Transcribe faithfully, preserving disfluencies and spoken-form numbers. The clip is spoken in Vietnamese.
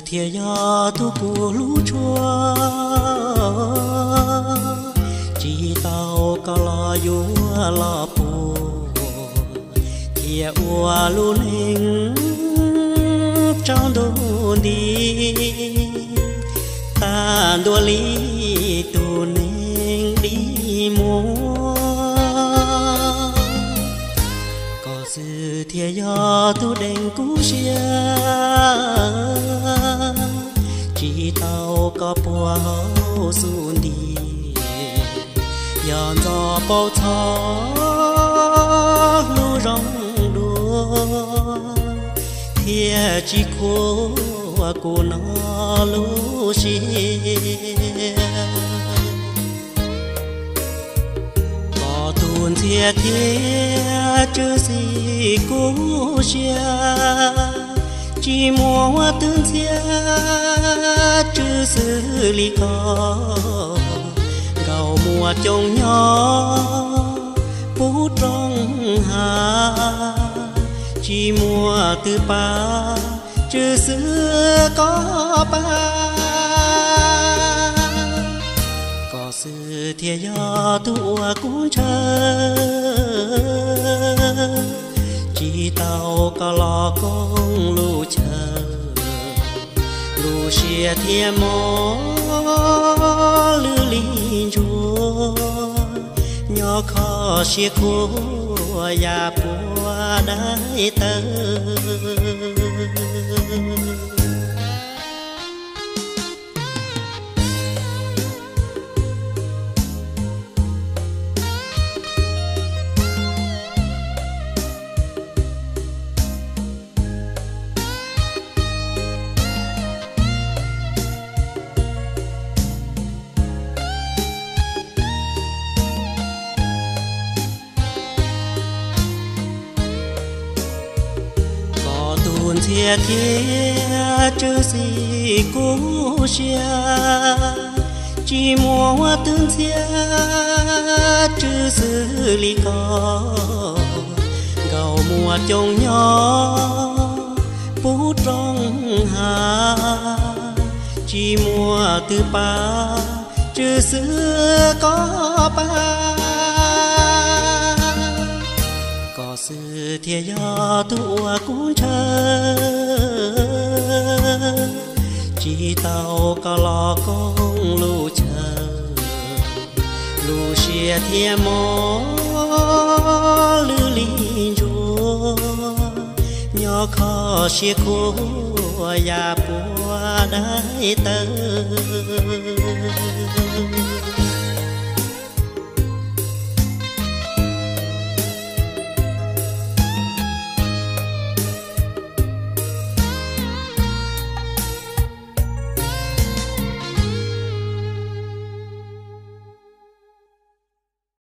thiên ya tu của lũ chua chỉ tao cả la yu la pu thiên ua lu linh trong đồn đi ta đua lý tu linh đi mua có sự thiên ya tu đen cú xia chỉ tao có bùa hậu xuân đi dọn gió bao thó lu rong đua thiê chỉ cô cô nó lu xia có tuôn thiê thiê chứ gì cô xia chỉ mua tương chia chứ xử lý có gạo mùa trồng nhỏ bút rong hà chỉ mua từ ba chứ xưa có ba có sự thiê do tua cũng chờ chỉ tao có lo con lu chờ lu xia thiên mô lư linh chúa nhỏ khó xia khô ya bùa đáy tơ thiê thiê chứ gì cố xia chỉ mua tương thiê chứ xử lý có gạo mùa trồng nhỏ bút rong hà chỉ mua từ ba chứ xưa có ba có sự thiê do tua cũng chờ chỉ tao có lo con lu chờ lu xia thiên mô lư linh chúa nhỏ khó xia khô ya bùa đáy tơ